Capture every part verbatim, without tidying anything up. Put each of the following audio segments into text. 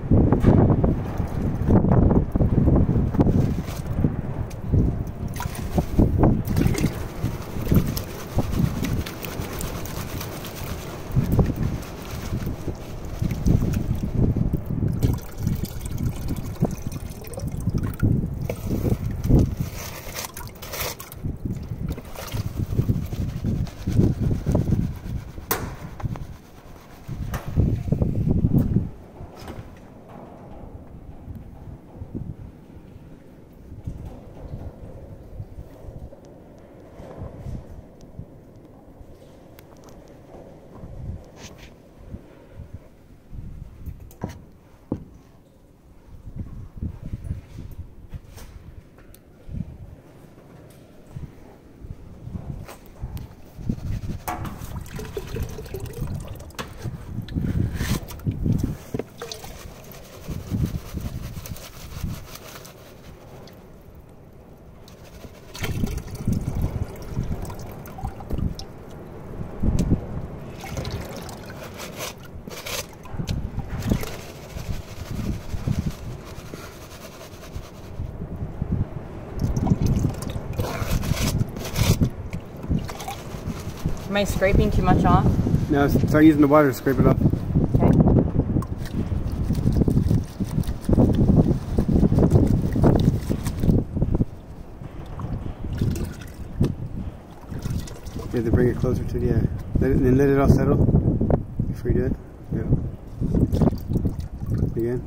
Am I scraping too much off? No, start using the water to scrape it off. Okay. You have to bring it closer to the, yeah. Let it, then let it all settle before you do it. Yeah. Again.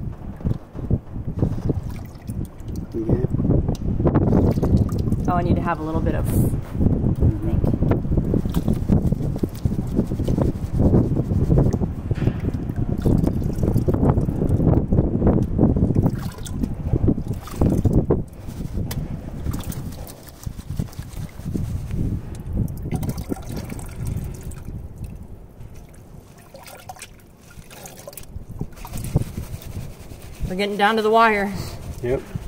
Again. Oh, I need to have a little bit of, I think. We're getting down to the wire. Yep.